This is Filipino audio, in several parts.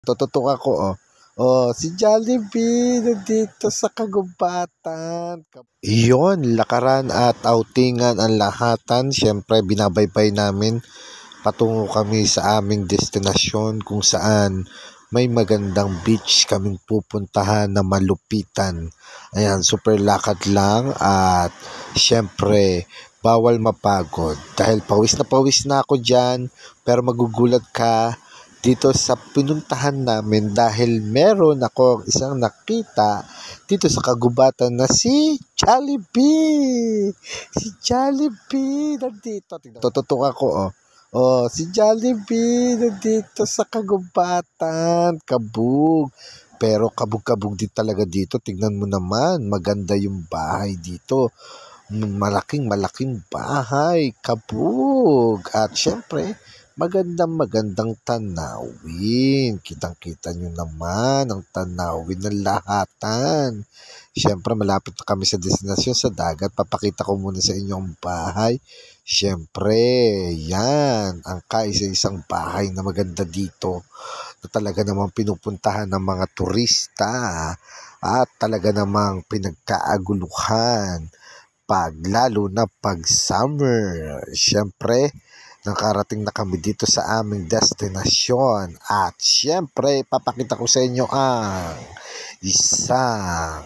Tututukan ko, oh. Oh, si Jollibee nandito sa kagubatan. Iyon, lakaran at outingan ang lahatan. Siyempre, binabaybay namin. Patungo kami sa aming destinasyon kung saan may magandang beach kaming pupuntahan na malupitan. Ayan, super lakad lang at siyempre, bawal mapagod. Dahil pawis na ako dyan, pero magugulat ka dito sa pinuntahan namin dahil meron ako isang nakita dito sa kagubatan na si Jollibee. Si Jollibee nandito. Tututukan ko, oh. Oh, si Jollibee nandito sa kagubatan. Kabog. Pero kabog-kabog din talaga dito. Tignan mo naman, maganda yung bahay dito. Malaking bahay, kabog. At syempre, magandang tanawin. Kitang-kita nyo naman ang tanawin ng lahatan. Siyempre, malapit na kami sa destinasyon sa dagat. Papakita ko muna sa inyo ang bahay. Siyempre, yan. Ang kaisa-isang bahay na maganda dito na talaga namang pinupuntahan ng mga turista at talaga namang pinagkaaguluhan lalo na pag summer. Siyempre, nakarating na kami dito sa aming destinasyon at siyempre, papakita ko sa inyo ang isang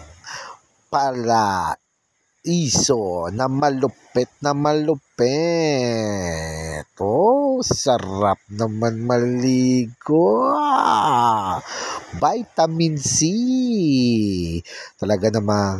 paraiso na malupit na malupit. Oh, sarap naman maligo. Vitamin C. Talaga namang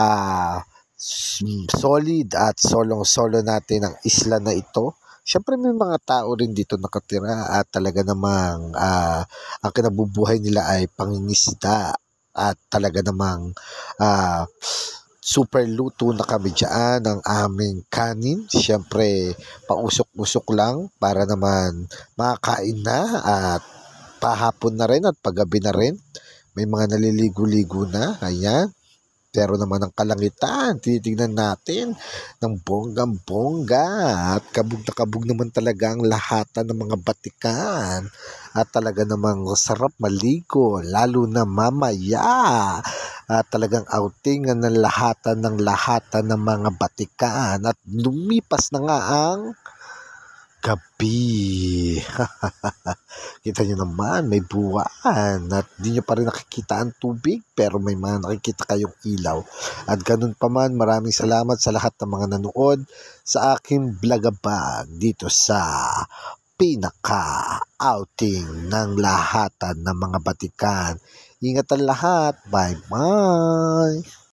solid at solong-solo natin ang isla na ito. Siyempre may mga tao rin dito nakatira at talaga namang ang kinabubuhay nila ay pangingisda at talaga namang super luto na kami dyan ng aming kanin. Siyempre pausok-usok lang para naman makakain na at pahapon na rin at paggabi na rin. May mga naliligo-ligo na. Ayan. Pero naman ang kalangitan, titignan natin ng bonggang-bongga at kabog na kabog naman talaga ang lahatan ng mga batikan at talaga namang sarap maligo lalo na mamaya at talagang outingan ng lahatan ng mga batikan at lumipas na nga ang gabi. Kita nyo naman, may buwan at di nyo pa rin nakikita ang tubig pero may mga nakikita kayong ilaw. At ganun pa man, maraming salamat sa lahat ng mga nanood sa aking vlogabag dito sa pinaka-outing ng lahatan ng mga batikan. Ingat ang lahat. Bye-bye!